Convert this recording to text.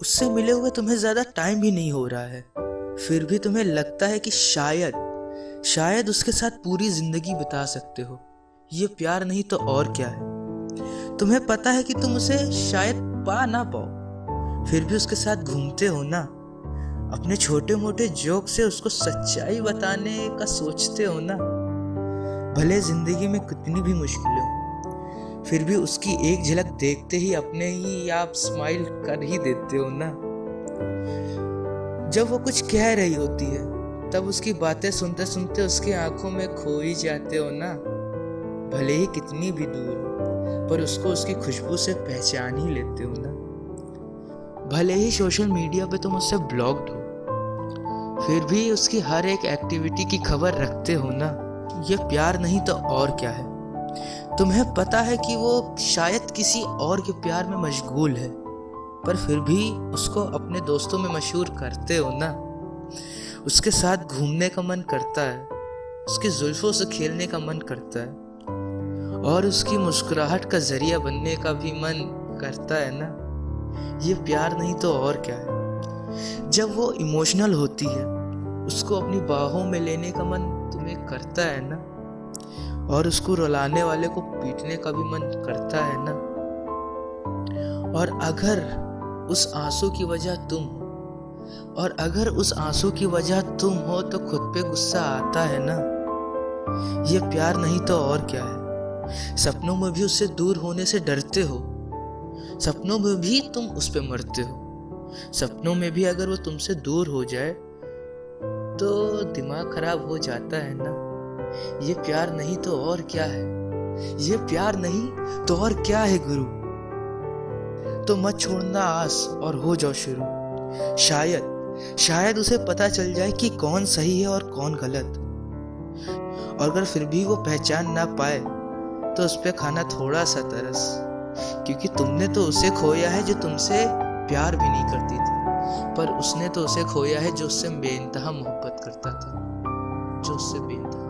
उससे मिले हुए तुम्हें ज्यादा टाइम भी नहीं हो रहा है, फिर भी तुम्हें लगता है कि शायद उसके साथ पूरी जिंदगी बिता सकते हो। ये प्यार नहीं तो और क्या है। तुम्हें पता है कि तुम उसे शायद पा ना पाओ, फिर भी उसके साथ घूमते हो ना। अपने छोटे मोटे जोक से उसको सच्चाई बताने का सोचते हो ना। भले जिंदगी में कितनी भी मुश्किलें हो, फिर भी उसकी एक झलक देखते ही अपने ही आप स्माइल कर ही देते हो ना। जब वो कुछ कह रही होती है, तब उसकी बातें सुनते सुनते उसकी आंखों में खो ही जाते हो ना। भले ही कितनी भी दूर हो, पर उसको उसकी खुशबू से पहचान ही लेते हो ना। भले ही सोशल मीडिया पे तुम उससे ब्लॉक्ड हो, फिर भी उसकी हर एक एक्टिविटी की खबर रखते हो ना। ये प्यार नहीं तो और क्या है। तुम्हें पता है कि वो शायद किसी और के प्यार में मशगूल है, पर फिर भी उसको अपने दोस्तों में मशहूर करते हो ना। उसके साथ घूमने का मन करता है, उसकी जुल्फों से खेलने का मन करता है, और उसकी मुस्कुराहट का जरिया बनने का भी मन करता है ना। ये प्यार नहीं तो और क्या है। जब वो इमोशनल होती है, उसको अपनी बाहों में लेने का मन तुम्हें करता है ना, और उसको रुलाने वाले को पीटने का भी मन करता है ना। और अगर उस आंसू की वजह तुम हो, तो खुद पे गुस्सा आता है ना। ये प्यार नहीं तो और क्या है। सपनों में भी उससे दूर होने से डरते हो, सपनों में भी तुम उस पे मरते हो। सपनों में भी अगर वो तुमसे दूर हो जाए तो दिमाग खराब हो जाता है ना। ये प्यार नहीं तो और क्या है। ये प्यार नहीं तो और क्या है गुरु। तो मत छोड़ना आस और हो जाओ शुरू। शायद उसे पता चल जाए कि कौन सही है और कौन गलत। और अगर फिर भी वो पहचान ना पाए, तो उस पे खाना थोड़ा सा तरस, क्योंकि तुमने तो उसे खोया है जो तुमसे प्यार भी नहीं करती थी, पर उसने तो उसे खोया है जो उससे बेइंतहा मोहब्बत करता था, जो उससे बेइंतहा